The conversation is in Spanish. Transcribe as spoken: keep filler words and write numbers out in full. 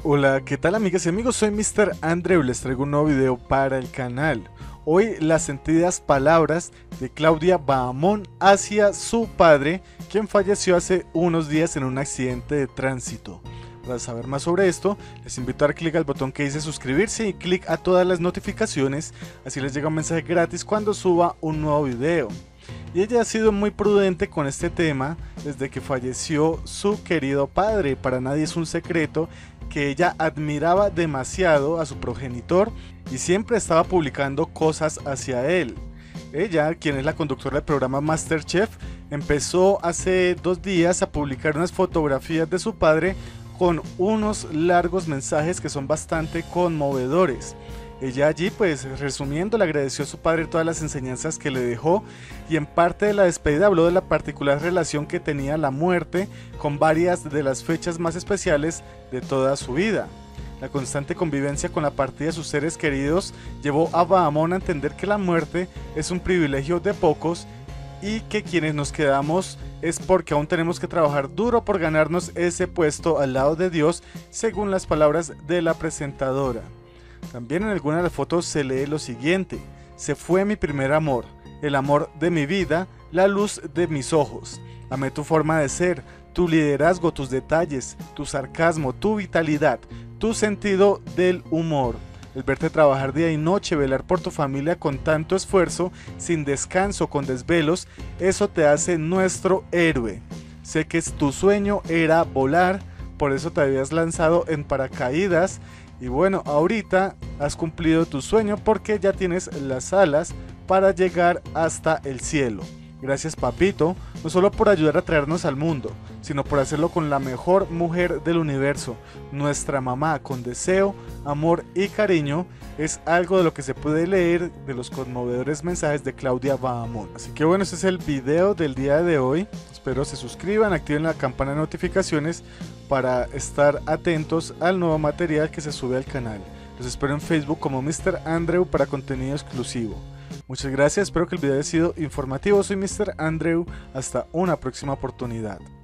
Hola, ¿qué tal amigas y amigos? Soy míster Andrew, les traigo un nuevo video para el canal. Hoy las sentidas palabras de Claudia Bahamón hacia su padre, quien falleció hace unos días en un accidente de tránsito. Para saber más sobre esto, les invito a dar clic al botón que dice suscribirse y clic a todas las notificaciones, así les llega un mensaje gratis cuando suba un nuevo video. Y ella ha sido muy prudente con este tema desde que falleció su querido padre. Para nadie es un secreto que ella admiraba demasiado a su progenitor y siempre estaba publicando cosas hacia él. Ella, quien es la conductora del programa MasterChef, empezó hace dos días a publicar unas fotografías de su padre con unos largos mensajes que son bastante conmovedores. Ella allí, pues resumiendo, le agradeció a su padre todas las enseñanzas que le dejó y en parte de la despedida habló de la particular relación que tenía la muerte con varias de las fechas más especiales de toda su vida. La constante convivencia con la partida de sus seres queridos llevó a Bahamón a entender que la muerte es un privilegio de pocos y que quienes nos quedamos es porque aún tenemos que trabajar duro por ganarnos ese puesto al lado de Dios, según las palabras de la presentadora. También en alguna de las fotos se lee lo siguiente: se fue mi primer amor, el amor de mi vida, la luz de mis ojos. Amé tu forma de ser, tu liderazgo, tus detalles, tu sarcasmo, tu vitalidad, tu sentido del humor. El verte trabajar día y noche, velar por tu familia con tanto esfuerzo, sin descanso, con desvelos, eso te hace nuestro héroe. Sé que tu sueño era volar, por eso te habías lanzado en paracaídas. Y bueno, ahorita has cumplido tu sueño porque ya tienes las alas para llegar hasta el cielo. Gracias papito, no solo por ayudar a traernos al mundo, sino por hacerlo con la mejor mujer del universo, nuestra mamá, con deseo, amor y cariño. Es algo de lo que se puede leer de los conmovedores mensajes de Claudia Bahamón. Así que bueno, este es el video del día de hoy. Espero se suscriban, activen la campana de notificaciones para estar atentos al nuevo material que se sube al canal. Los espero en Facebook como míster Andrew para contenido exclusivo. Muchas gracias, espero que el video haya sido informativo. Soy míster Andrew, hasta una próxima oportunidad.